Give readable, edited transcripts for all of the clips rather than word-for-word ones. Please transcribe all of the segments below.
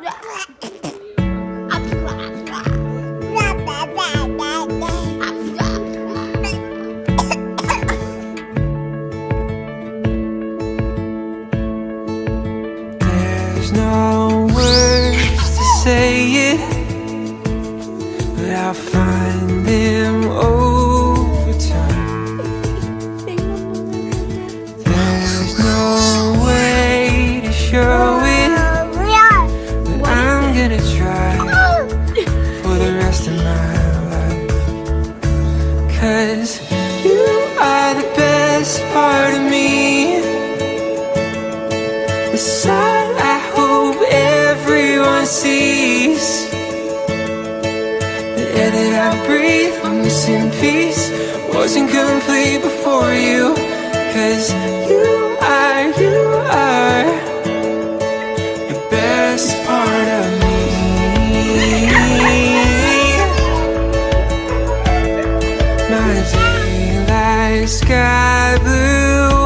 There's no words to say it, but I'll find them over time. There's no way to show it, but I'm gonna try for the rest of my life. 'Cause you are the best part of me, the side I hope everyone sees. The air that I breathe, my missing piece, wasn't complete before you. 'Cause you are the best part of me. My daylight sky blue,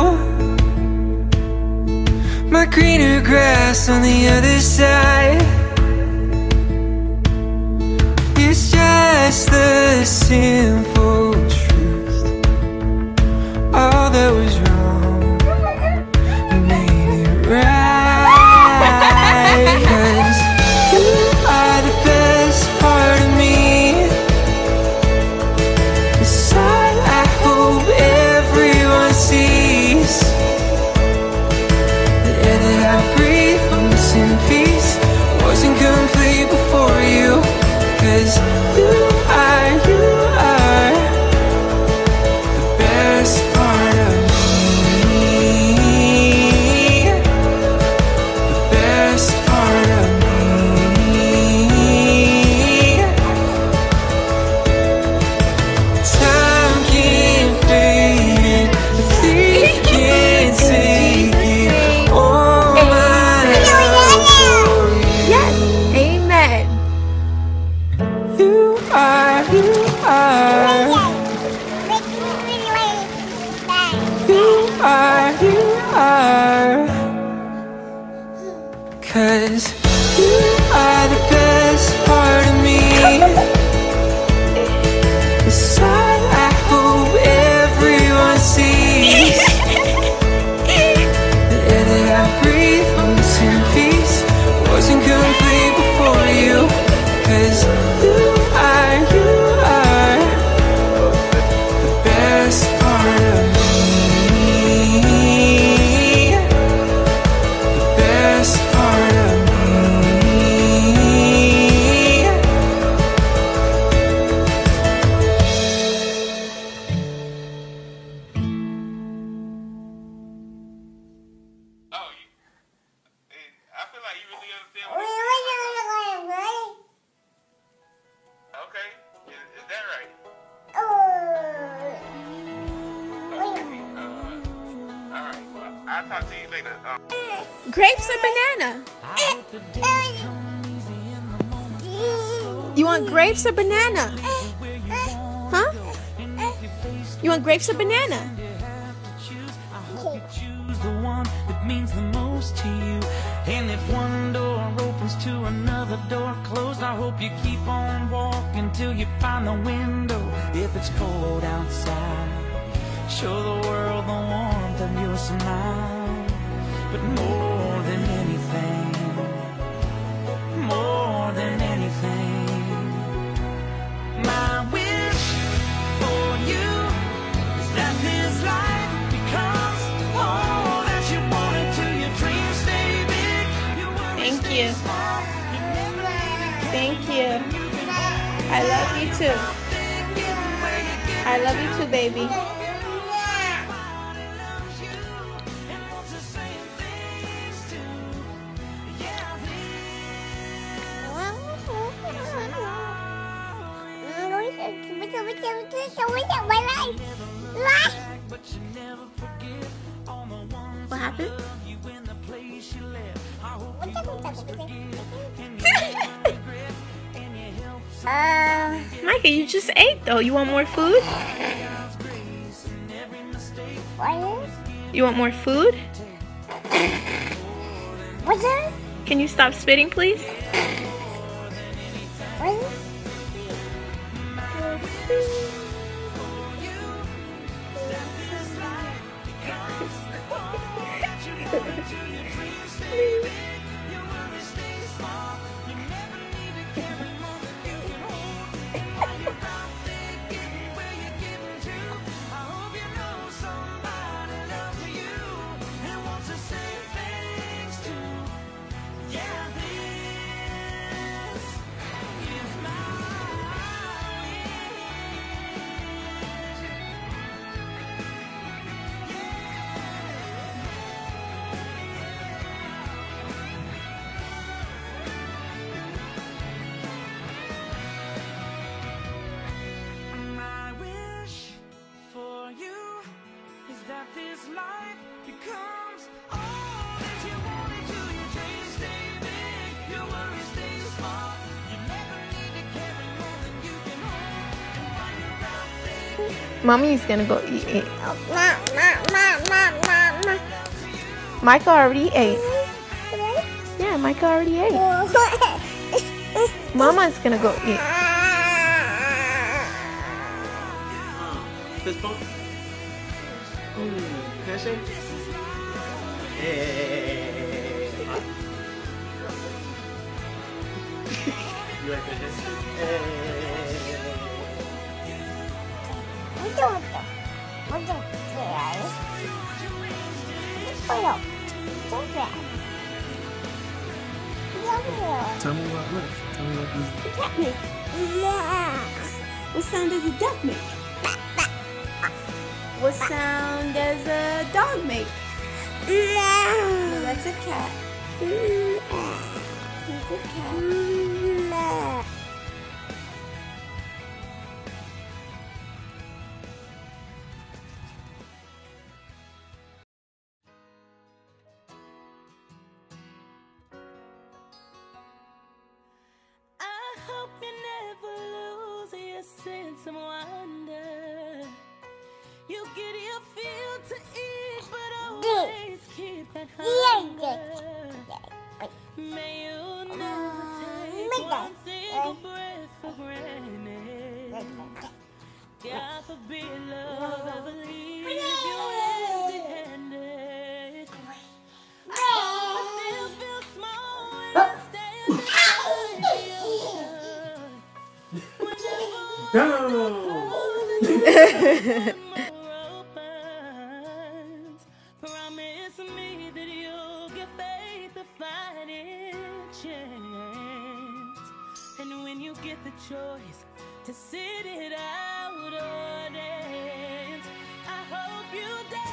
my greener grass on the other side. It's just the simple truth. All that was wrong, you made it right. 'Cause you are the best part of me, the side I hope everyone sees. The air that I breathe, I'm missing piece, wasn't complete before you. 'Cause you are the best part of me, the best part of me. Time can't fade it, the thief can't take it. All my love for you. Yes, amen. You are, you are. You are. 'Cause you are the best part of me, the side I hope everyone sees. The air that I breathe, my missing piece, wasn't complete before you. 'Cause you are the best part of me, the best part of me. Oh, I feel like you really understand what okay, is that right? Alright, well, I'll talk to you later. Grapes or banana? You want grapes or banana? Huh? You want grapes or banana? Choose the one that means the most to you. And if one door opens to another door closed, I hope you keep on walking till you find the window. If it's cold outside, show the world the warmth of your smile. But more than anything, my wish for you is that this life becomes all that you wanted to. Your dreams stay big. Thank you. Thank you. I love you too. I love you too, baby. What happened? Micah, you just ate though. You want more food? What? You want more food? What's that? Can you stop spitting, please? This life becomes all that you want it to. Your dreams stay big, your worries stay small. You never need to carry more than you can hold. And while you're out there, Mommy's gonna go eat. Micah already ate. Yeah, Micah already ate. Mama's gonna go eat. Fist bump. Handshake. Hey. You like that handshake? Hey. Tell me what this. Tell me what this. Duck make. What sound does a duck make? What sound does a dog make? No, that's a cat. That's a cat. I hope you never lose your sense of wonder. You get your fill to eat, but always keep that hunger. May you never take one single breath for granted. God forbid love ever leave you empty-handed. I hope I still feel small when I stand beside you. Promise me that you'll get faith to fighting chance. And when you get the choice to sit it out or dance, I hope you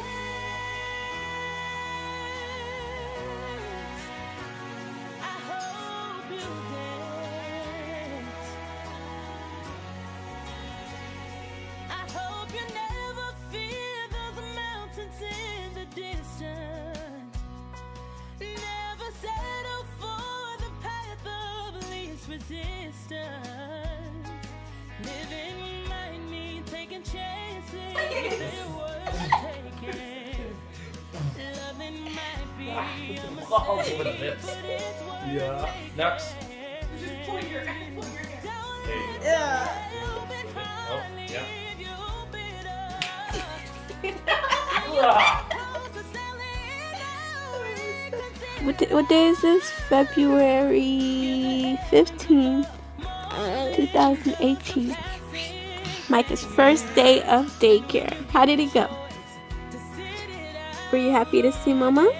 dance. I hope you dance. I hope you never fear those mountains in the distance. Never settle for the path of least resistance. Living might mean taking chances that worth taking. Loving might be a mistake, but it's worth taking. Next. Just pull your hand. What day is this? February 15th, 2018. Micah's first day of daycare. How did it go? Were you happy to see Mama?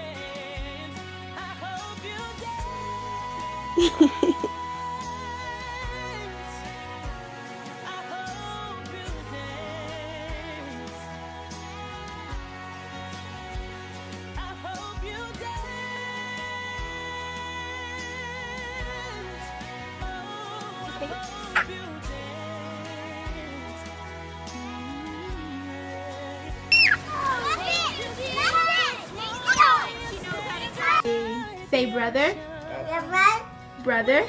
Say brother. Brother.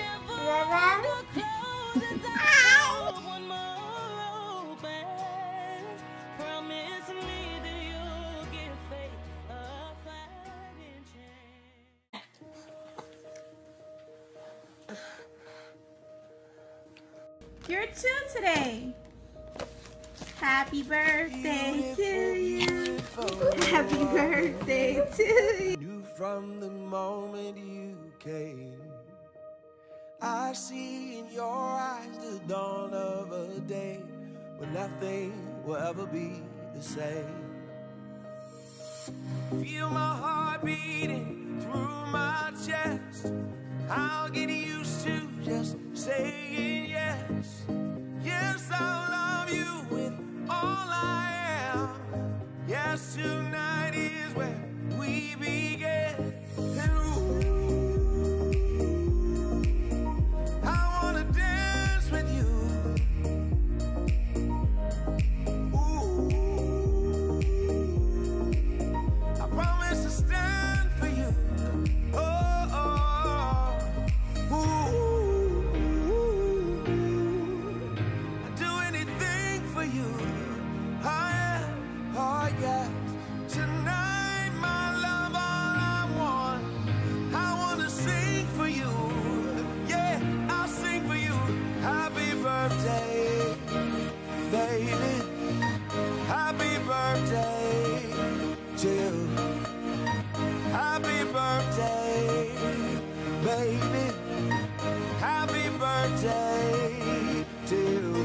You're 2 today. Happy birthday to you. Happy birthday to you. Knew from the moment you came, I see in your eyes the dawn of a day when nothing will ever be the same. Feel my heart beating through my chest. I'll get used to just saying yes. Yes, I'll love you with all I am. Yes, tonight is where we begin. And ooh, I wanna dance with you. Ooh, I promise to stand for you. Oh, oh, ooh, I'd do anything for you. Oh yes, tonight my love, all I wanna sing for you. Yeah, I'll sing for you. Happy birthday, baby. Happy birthday to you. Happy birthday, baby. Happy birthday to you.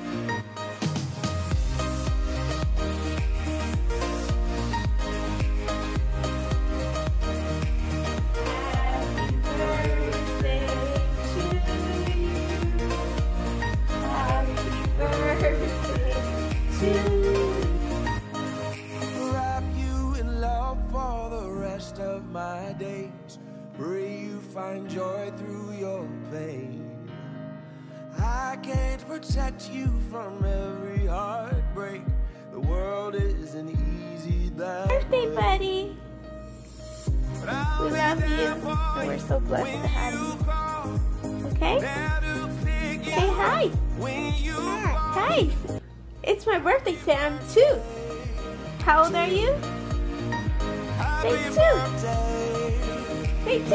Wrap you in love for the rest of my days. Pray you find joy through your pain. I can't protect you from every heartbreak. The world isn't easy that Birthday, way. buddy. But I'll We be love you. there for And we're so blessed when to have you you. call. Okay? There to pick you Say hi. when you fall. Hi. It's my birthday today. I'm 2. How old are you? Say 2. Say 2.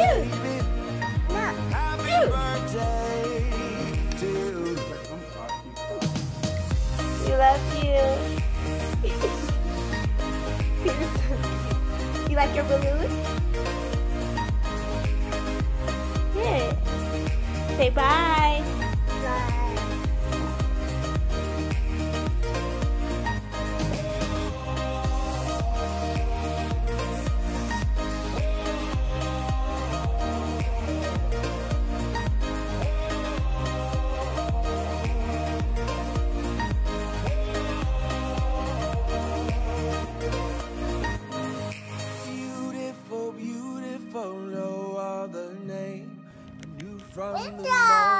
Happy Two. birthday to you. We love you. You like your balloon? Yeah. Say bye. Bye. Beautiful, beautiful, no other name. I knew from the moment